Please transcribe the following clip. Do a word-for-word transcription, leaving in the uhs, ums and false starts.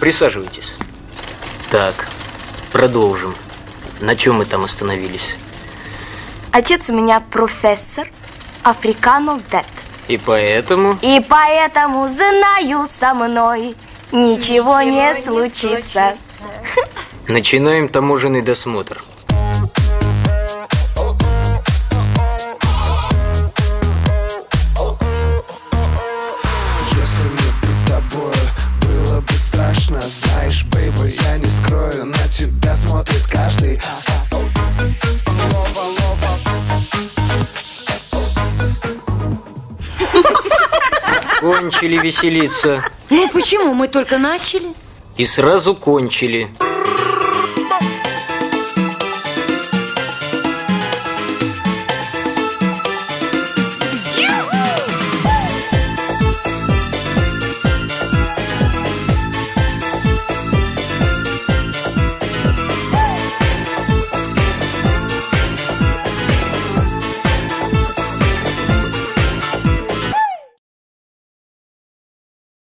Присаживайтесь. Так, продолжим. На чем мы там остановились? Отец у меня профессор, африкано-вет. И поэтому? И поэтому, знаю, со мной ничего, ничего не, не случится. Начинаем таможенный досмотр. Если мне быть тобой было бы страшно, знаешь, бейби, я не скрою, на тебя смотрит каждый. Кончили веселиться. Ну почему? Мы только начали. И сразу кончили.